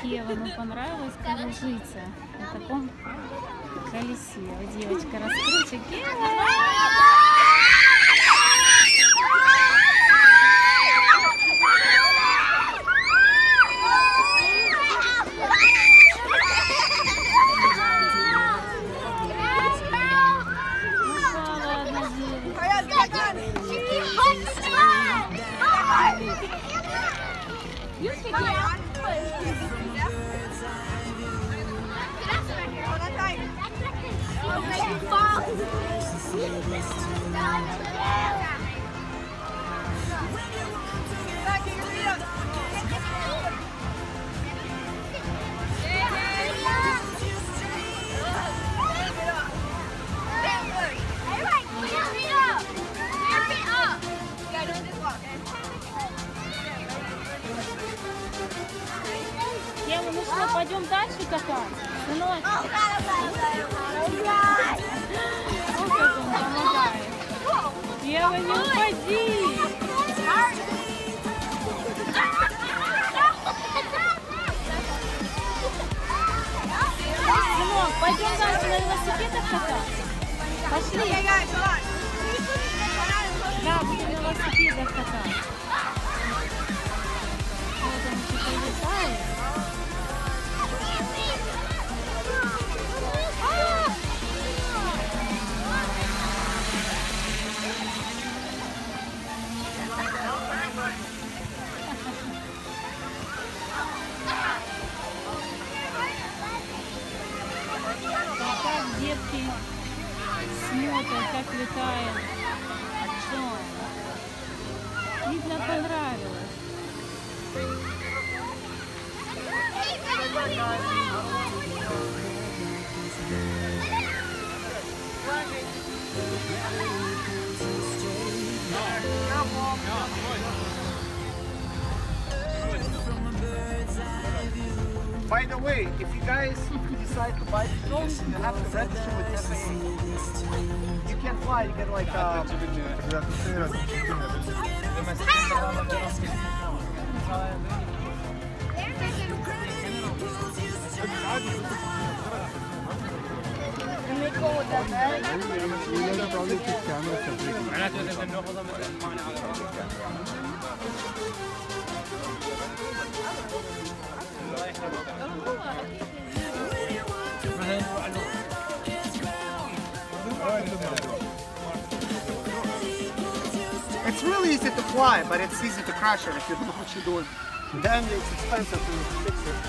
Кевину понравилось кружиться на таком колесе. Вот девочка раскручивает. Кевин! Ева, ну что, пойдем дальше кататься? Сынок? Вот как он помогает. Ева, не уходи! Сынок, пойдем дальше на велосипедах кататься? Пошли! Да, будем на велосипедах кататься. Вот он еще прилетает. Как детки смотрят, как летает Джон. Видно, понравилось. By the way, if you guys decide to buy the drone, you have to register with FAA. You can't fly, you get like It's really easy to fly, but it's easy to crash it if you don't know what you're doing. Then it's expensive to fix it.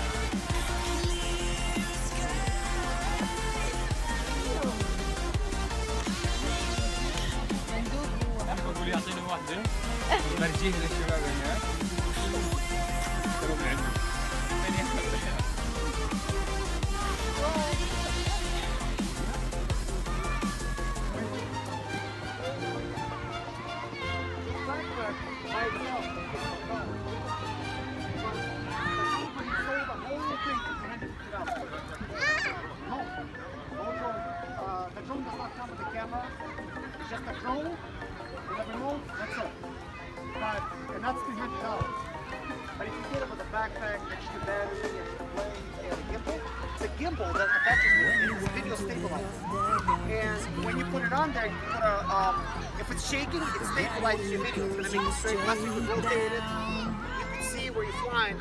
The drone does not come with a camera. It's just a drone with a remote. That's it. And that's $300. But if you get it with a backpack, extra battery, extra plane, and a gimbal, it's a gimbal that attaches to it. It's video stabilized. And when you put it on there, you put a if it's shaking, it stabilizes your video. It's going to make it straight. Unless you can rotate it, you can see where you're flying.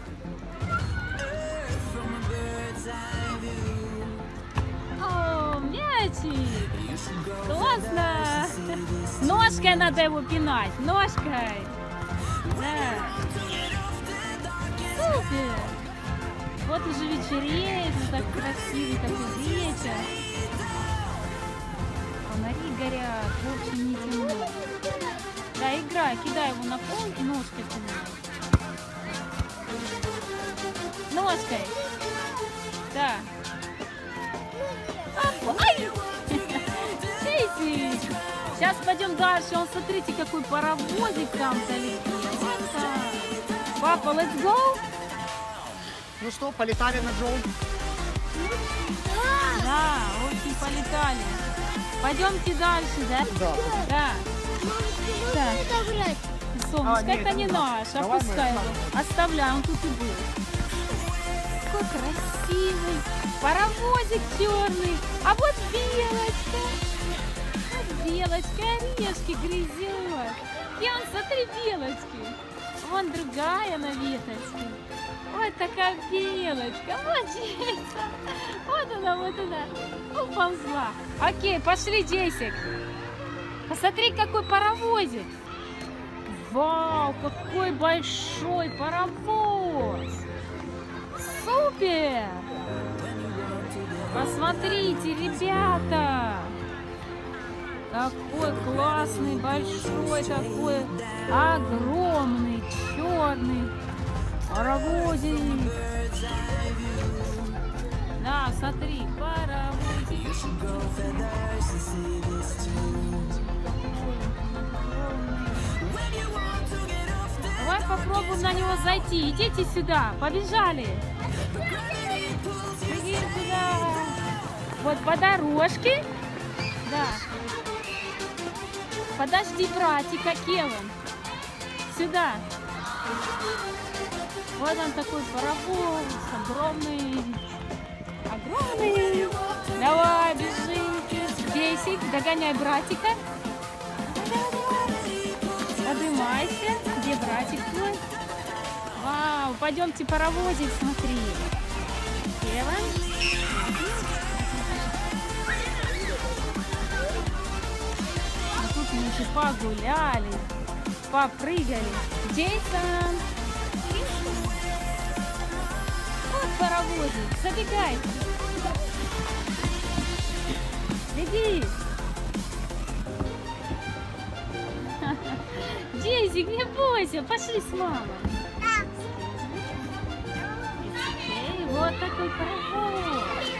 О, мячик! Классно! Ножкой надо его пинать, ножкой! Да! Супер! Вот уже вечереет, так красивый такой вечер. Фонари горят, в общем не темно. Да, играй, кидай его на пол и ножкой пинай. Ножкой! Да! Ай! Чейзи! Сейчас пойдем дальше. Он, смотрите, какой паровозик там залетел. Папа, let's go! Ну что, полетали на дрон? Да, очень полетали. Пойдемте дальше, да? Да. Да. Так. Солнышко, это не наш. Опускай его. Оставляй, он тут и будет. какой красивый паровозик черный. А вот белочка. Вот белочка орешки грызет. Ян, смотри, белочки. Вон другая на веточке. Вот такая белочка. Вот Джейсон. Вот она. Уползла. Окей, пошли, Джейсик. Посмотри, какой паровозик. Вау, какой большой паровоз. Супер. Посмотрите, ребята. Какой классный, большой, такой огромный, черный паровозик. Да, смотри, паровозик. Давай попробуем на него зайти. Идите сюда, побежали. Иди сюда. Вот по дорожке. Да. Подожди, братика, Кевин. Сюда. Вот он такой паровоз, огромный. Огромный. Давай, бежи. Бейсик, догоняй братика. Поднимайся. Где братик твой? Вау, пойдемте паровозик смотри. Кевин. Тут мы еще погуляли, попрыгали. Джейсон! Вот паровозик, забегай! Беги! Джейсик, не бойся, пошли с мамой. Эй, вот такой паровоз.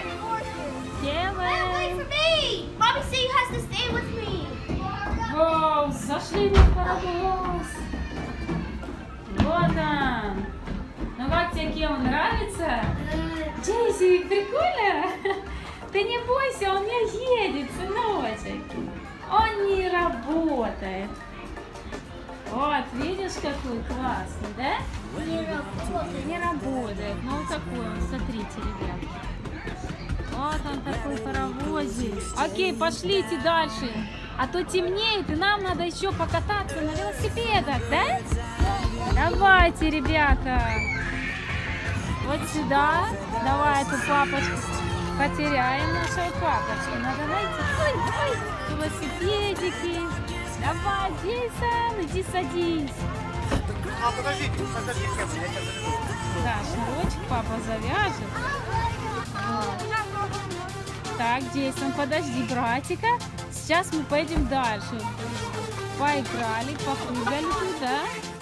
Кевин! Mommy said you have to stay with me. Вау, зашли в паровоз. Вот он. Ну как тебе, Кем, нравится? Джейси, прикольно? Ты не бойся, он не едет, сыночек. Он не работает. Вот, видишь, какой классный, да? Не работает. Ну вот такой он, смотрите, ребят. Вот он такой паровозик. Окей, пошлите дальше. А то темнеет, и нам надо еще покататься на велосипедах, да? Давайте, ребята. Вот сюда. Давай эту папочку. Потеряем нашего папочку. Надо найти. Ой, велосипедики. Давай, Джейсон, иди садись. А, подождите, я сейчас завяжу. Да, шнурочек папа завяжет. Вот. Так, Джейсон, подожди братика. Сейчас мы пойдем дальше. Поиграли, попрыгали туда.